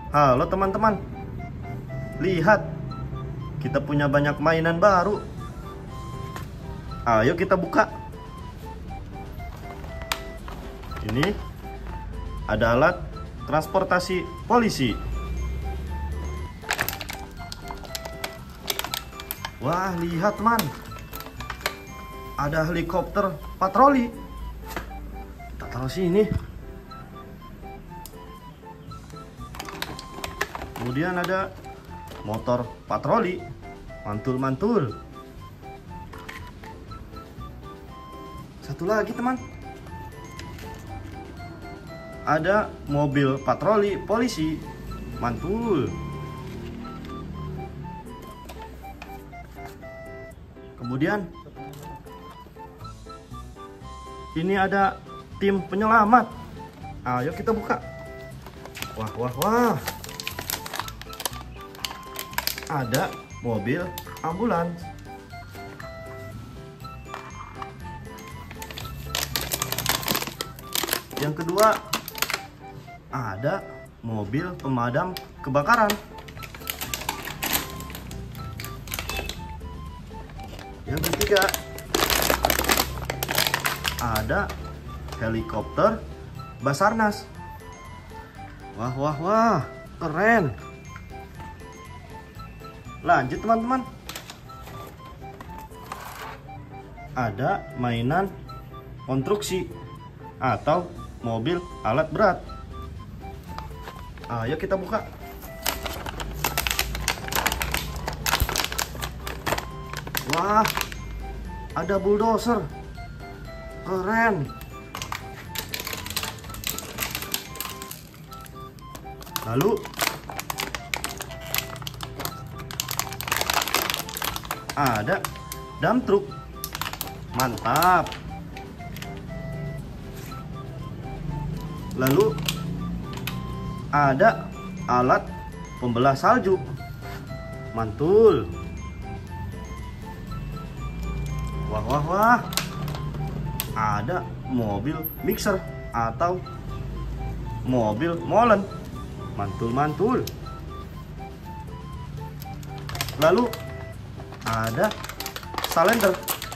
Halo teman-teman, lihat, kita punya banyak mainan baru. Ayo kita buka. Ini ada alat transportasi polisi. Wah, lihat teman, ada helikopter patroli. Kita taruh sini. Kemudian ada motor patroli, mantul-mantul. Satu lagi teman, ada mobil patroli polisi, mantul. Kemudian ini ada tim penyelamat. Ayo kita buka. Wah, wah, wah. Ada mobil ambulans. Yang kedua, ada mobil pemadam kebakaran. Yang ketiga, ada helikopter Basarnas. Wah, wah, wah, keren. Lanjut teman-teman, ada mainan konstruksi atau mobil alat berat. Ayo kita buka. Wah, ada bulldozer, keren. Lalu ada dump truck, mantap. Lalu ada alat pembelah salju, mantul. Wah, wah, wah, ada mobil mixer atau mobil molen, mantul-mantul. Lalu ada salender.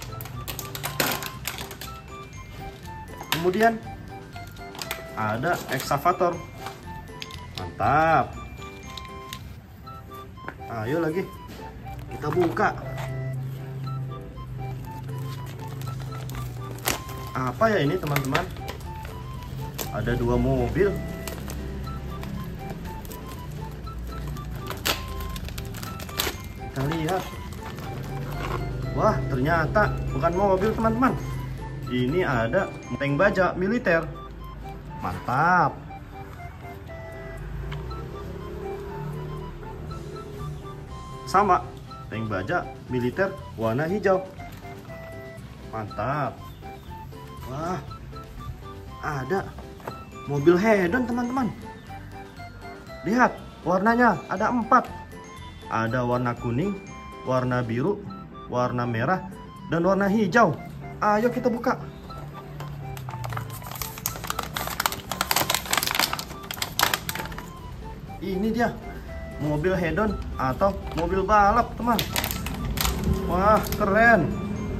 Kemudian ada ekskavator, mantap. Ayo lagi kita buka. Apa ya ini teman-teman? Ada dua mobil. Kita lihat. Wah, ternyata bukan mobil teman-teman. Ini ada tank baja militer. Mantap. Sama, tank baja militer warna hijau. Mantap. Wah, ada mobil hedon teman-teman. Lihat, warnanya ada 4. Ada warna kuning, warna biru, warna merah, dan warna hijau. Ayo kita buka. Ini dia, mobil hedon atau mobil balap teman. Wah, keren.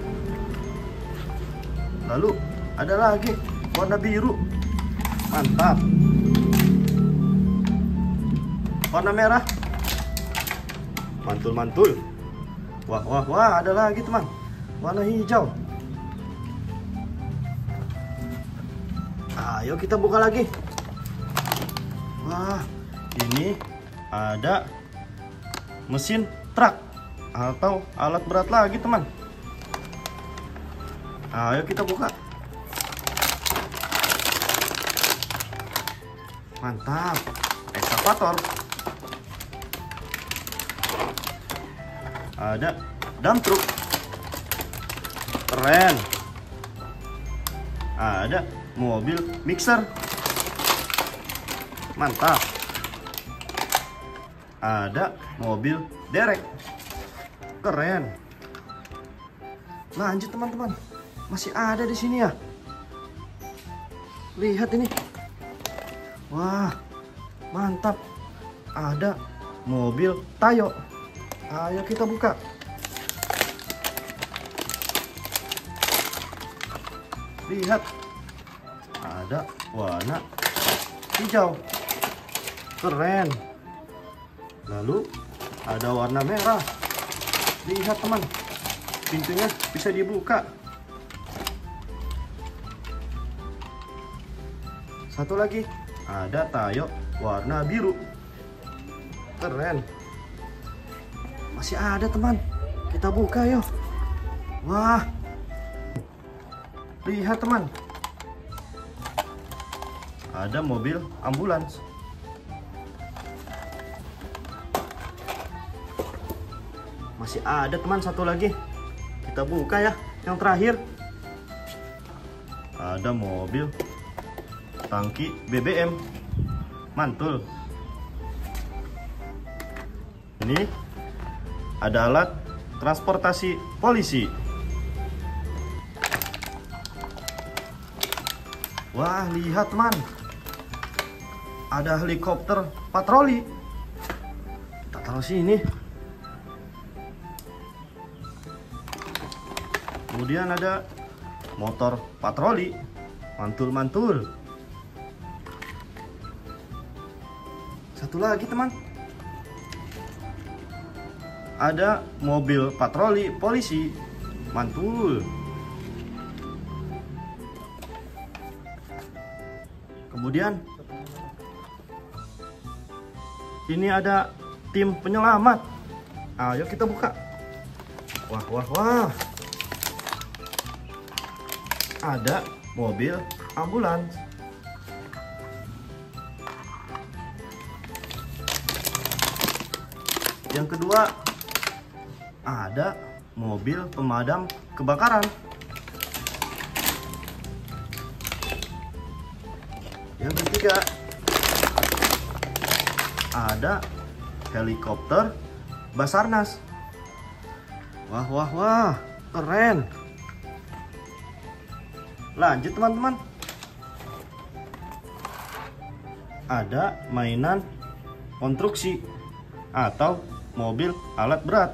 Lalu ada lagi warna biru, mantap. Warna merah, mantul-mantul. Wah, wah, wah, ada lagi teman, warna hijau. Ayo kita buka lagi. Wah, ini ada mesin truk atau alat berat lagi teman. Ayo kita buka. Mantap, ekskavator. Ada dump truck, keren. Ada mobil mixer, mantap. Ada mobil derek, keren. Lanjut teman-teman, masih ada di sini ya. Lihat ini. Wah, mantap. ada mobil Tayo. Ayo kita buka. Lihat, ada warna hijau, keren. Lalu ada warna merah. Lihat teman, pintunya bisa dibuka. Satu lagi, ada Tayo warna biru, keren. Masih ada teman, kita buka yuk. Wah, lihat teman, ada mobil ambulans. Masih ada teman, satu lagi. Kita buka ya, yang terakhir. Ada mobil tangki BBM, mantul. Ini ada alat transportasi polisi. Wah, lihat teman, ada helikopter patroli. Kita taruh sini. Kemudian ada motor patroli, mantul-mantul. Satu lagi teman, ada mobil patroli polisi, mantul. Kemudian ini ada tim penyelamat. Ayo kita buka. Wah, wah, wah. Ada mobil ambulans. Yang kedua, ada mobil pemadam kebakaran. Yang ketiga, ada helikopter Basarnas. Wah, wah, wah, keren. Lanjut teman-teman, ada mainan konstruksi atau mobil alat berat.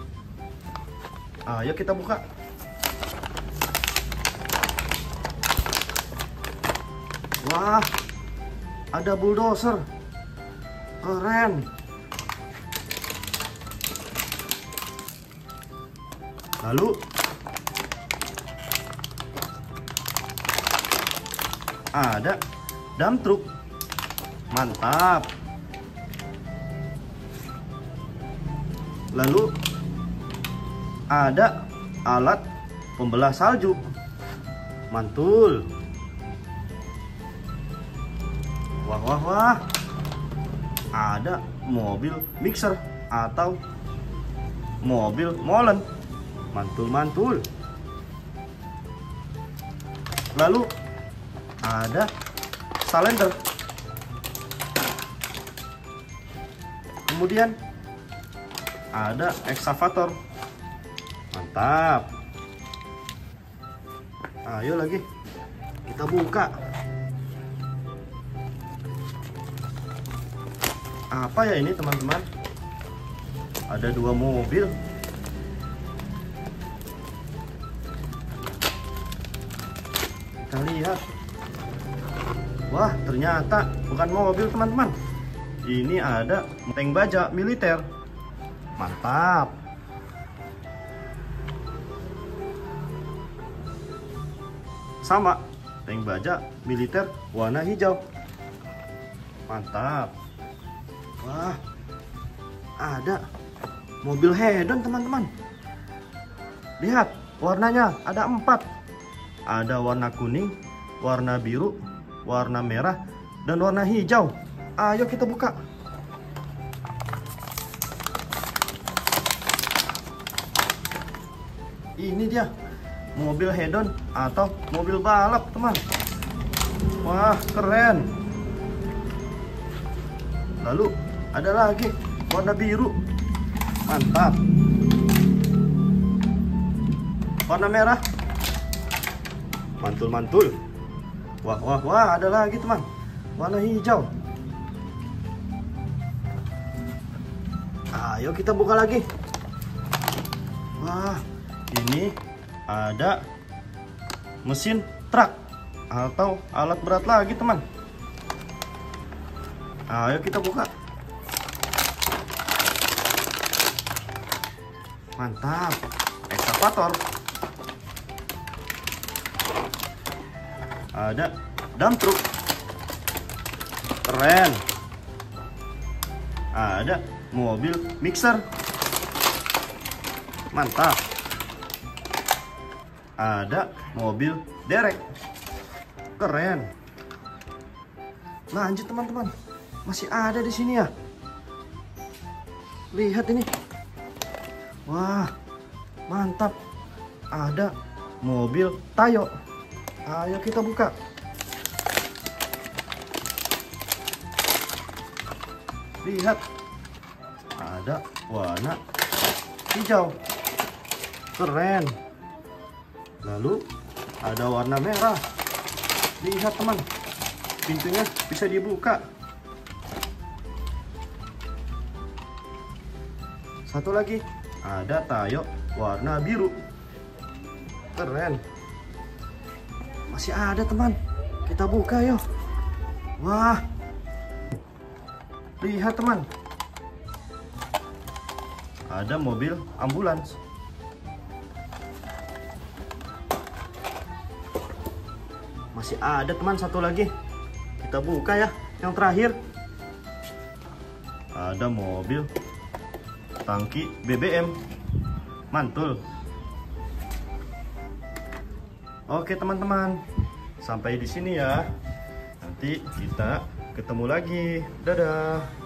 Ayo kita buka. Wah, ada bulldozer, keren. Lalu ada dump truck, mantap. Lalu ada alat pembelah salju, mantul. Wah, wah, wah, ada mobil mixer atau mobil molen, mantul-mantul. Lalu ada salender. Kemudian ada ekskavator, mantap. Ayo lagi kita buka. Apa ya ini teman-teman? Ada dua mobil. Kita lihat. Wah, ternyata bukan mobil teman-teman. Ini ada tank baja militer. Mantap. Sama, tank baja militer warna hijau. Mantap. Wah, ada mobil hedon teman-teman. Lihat, warnanya ada 4. Ada warna kuning, warna biru, warna merah, dan warna hijau. Ayo kita buka. Ini dia, mobil hedon atau mobil balap teman. Wah, keren. Lalu ada lagi warna biru, mantap. Warna merah, mantul-mantul. Wah, wah, wah, ada lagi teman, warna hijau. Ayo kita buka lagi. Wah, ini ada mesin truk atau alat berat lagi, teman. Ayo kita buka. Mantap, ekskavator. Ada dump truck. Keren. Ada mobil mixer. Mantap. Ada mobil derek. Keren. Lanjut teman-teman. Masih ada di sini ya. Lihat ini. Wah, mantap. Ada mobil Tayo. Ayo kita buka. Lihat. Ada warna hijau. Keren. Lalu ada warna merah. Lihat teman. Pintunya bisa dibuka. Satu lagi. Ada Tayo warna biru. Keren. Masih ada teman. Kita buka yuk. Wah. Lihat teman. Ada mobil ambulans. Masih ada teman satu lagi. Kita buka ya. Yang terakhir. Ada mobil tangki BBM. Mantul. Oke teman-teman, sampai di sini ya. Nanti kita ketemu lagi. Dadah.